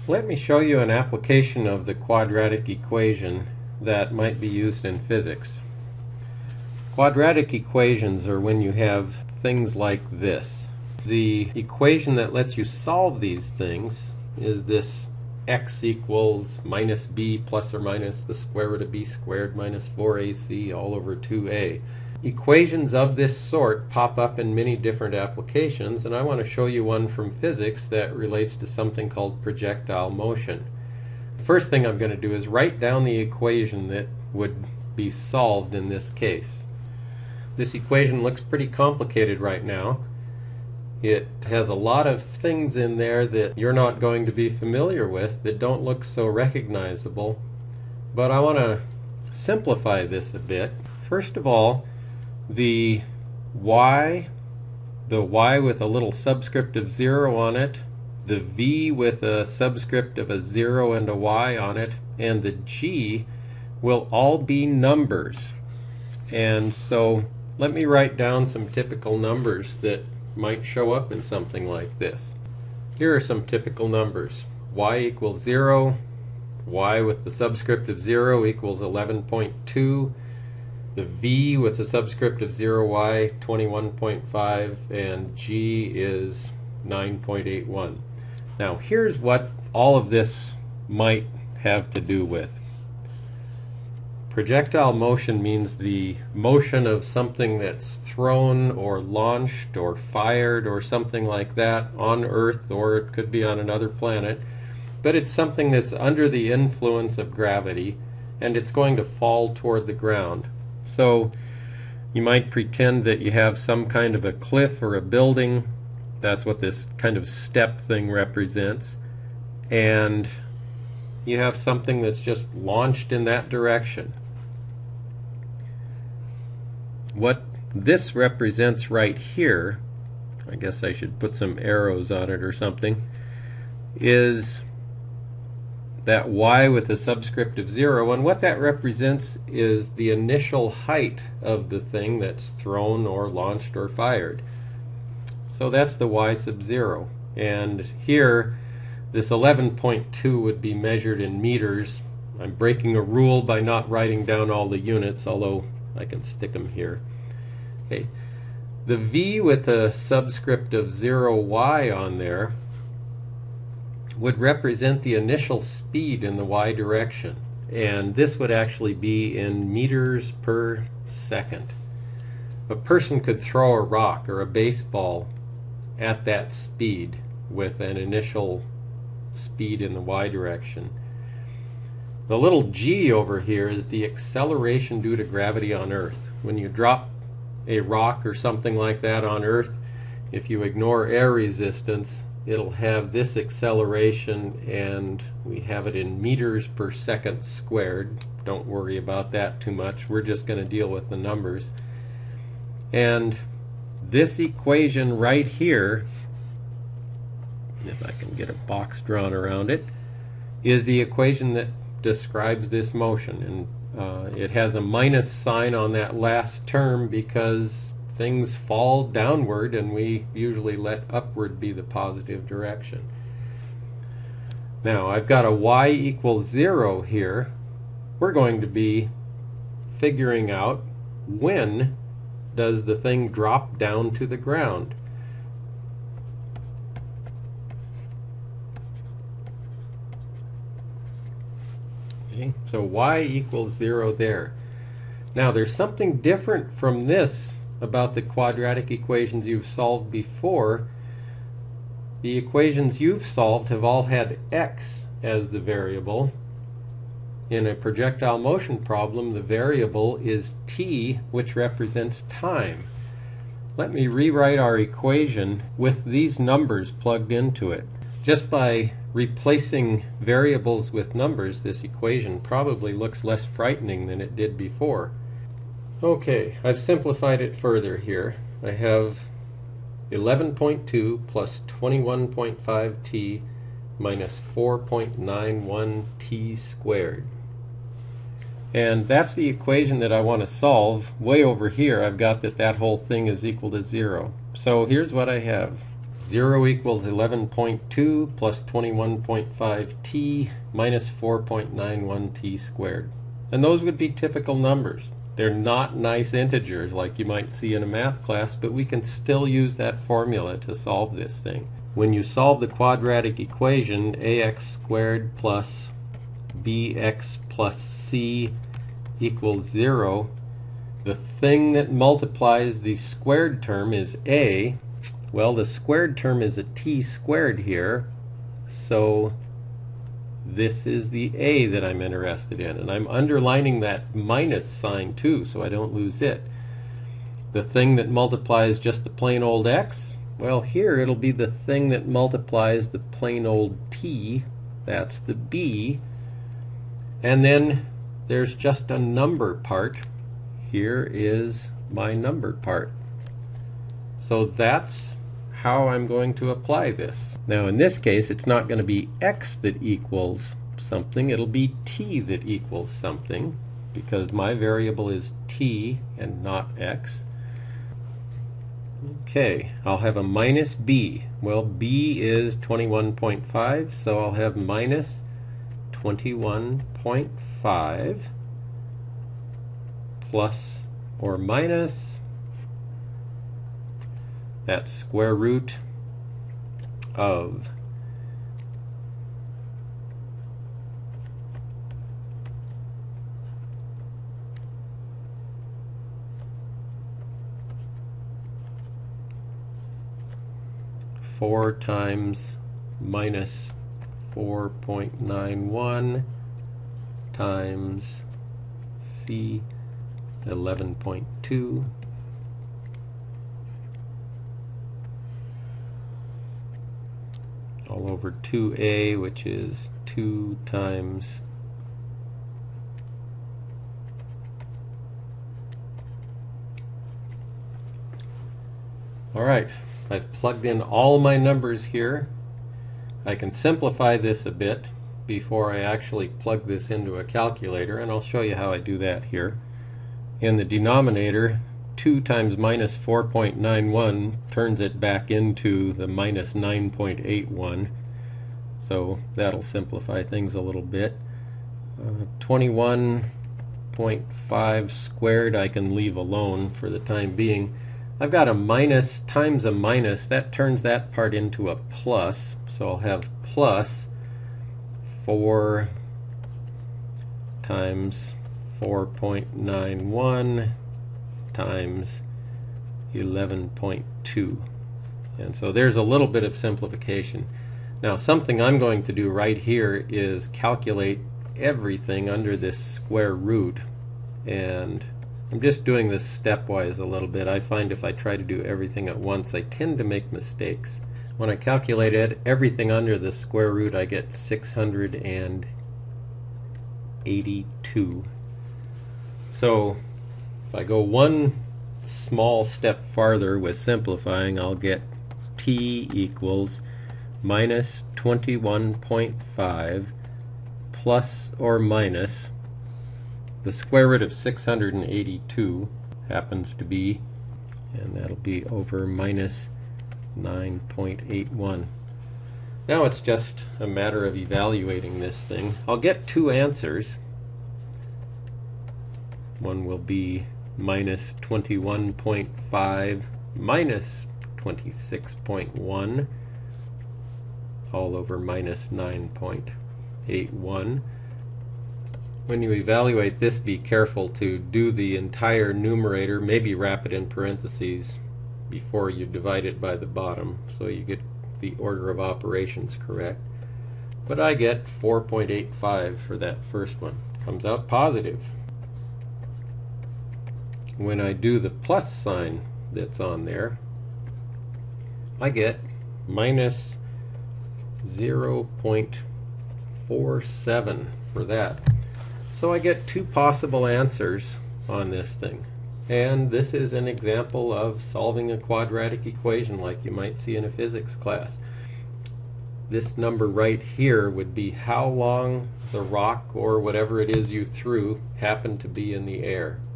Let me show you an application of the quadratic equation that might be used in physics. Quadratic equations are when you have things like this. The equation that lets you solve these things is this x equals minus b plus or minus the square root of b squared minus 4ac all over 2a. Equations of this sort pop up in many different applications, and I want to show you one from physics that relates to something called projectile motion. The first thing I'm going to do is write down the equation that would be solved in this case. This equation looks pretty complicated right now. It has a lot of things in there that you're not going to be familiar with, that don't look so recognizable, but I want to simplify this a bit. First of all, the y with a little subscript of 0 on it, the v with a subscript of a 0 and a y on it, and the g will all be numbers. And so let me write down some typical numbers that might show up in something like this. Here are some typical numbers. Y equals 0, y with the subscript of 0 equals 11.2, the v with a subscript of 0y 21.5, and g is 9.81. Now here's what all of this might have to do with. Projectile motion means the motion of something that's thrown or launched or fired or something like that on Earth, or it could be on another planet, but it's something that's under the influence of gravity and it's going to fall toward the ground. So you might pretend that you have some kind of a cliff or a building. That's what this kind of step thing represents. And you have something that's just launched in that direction. What this represents right here, I guess I should put some arrows on it or something, is that y with a subscript of 0, and what that represents is the initial height of the thing that's thrown or launched or fired. So that's the y sub 0. And here, this 11.2 would be measured in meters. I'm breaking a rule by not writing down all the units, although I can stick them here. Okay. The v with a subscript of 0y on there would represent the initial speed in the y direction, and this would actually be in meters per second. A person could throw a rock or a baseball at that speed with an initial speed in the y direction. The little g over here is the acceleration due to gravity on Earth. When you drop a rock or something like that on Earth, if you ignore air resistance, it'll have this acceleration, and we have it in meters per second squared. Don't worry about that too much. We're just going to deal with the numbers. And this equation right here, if I can get a box drawn around it, is the equation that describes this motion. And it has a minus sign on that last term because things fall downward, and we usually let upward be the positive direction. Now I've got a y equals 0 here. We're going to be figuring out when does the thing drop down to the ground. Okay, so y equals 0 there. Now there's something different from this about the quadratic equations you've solved before. The equations you've solved have all had x as the variable. In a projectile motion problem, the variable is t, which represents time. Let me rewrite our equation with these numbers plugged into it. Just by replacing variables with numbers, this equation probably looks less frightening than it did before. Okay, I've simplified it further here. I have 11.2 plus 21.5t minus 4.91t squared. And that's the equation that I want to solve. Way over here I've got that whole thing is equal to 0. So here's what I have. 0 equals 11.2 plus 21.5t minus 4.91t squared. And those would be typical numbers. They're not nice integers like you might see in a math class, but we can still use that formula to solve this thing. When you solve the quadratic equation, ax squared plus bx plus c equals 0, the thing that multiplies the squared term is a. Well, the squared term is a t squared here, so this is the a that I'm interested in, and I'm underlining that minus sign too so I don't lose it. The thing that multiplies just the plain old x, well, here it'll be the thing that multiplies the plain old t, that's the b, and then there's just a number part. Here is my number part. So that's how I'm going to apply this. Now in this case it's not going to be x that equals something, it'll be t that equals something, because my variable is t and not x. Okay, I'll have a minus b. Well, b is 21.5, so I'll have minus 21.5 plus or minus that square root of 4 times minus 4.91 times c 11.2 all over 2a, which is 2 times Alright, I've plugged in all my numbers here. I can simplify this a bit before I actually plug this into a calculator, and I'll show you how I do that here. In the denominator, 2 times minus 4.91 turns it back into the minus 9.81, so that'll simplify things a little bit. 21.5 squared I can leave alone for the time being. I've got a minus times a minus, that turns that part into a plus, so I'll have plus 4 times 4.91 times 11.2. And so there's a little bit of simplification. Now something I'm going to do right here is calculate everything under this square root, and I'm just doing this stepwise a little bit. I find if I try to do everything at once I tend to make mistakes. When I calculated everything under the square root I get 682. So if I go one small step farther with simplifying, I'll get t equals minus 21.5 plus or minus the square root of 682 happens to be, and that'll be over minus 9.81. Now it's just a matter of evaluating this thing. I'll get two answers. One will be minus 21.5 minus 26.1 all over minus 9.81. When you evaluate this, be careful to do the entire numerator, maybe wrap it in parentheses before you divide it by the bottom so you get the order of operations correct. But I get 4.85 for that first one. Comes out positive. When I do the plus sign that's on there, I get minus 0.47 for that. So I get two possible answers on this thing. And this is an example of solving a quadratic equation like you might see in a physics class. This number right here would be how long the rock or whatever it is you threw happened to be in the air.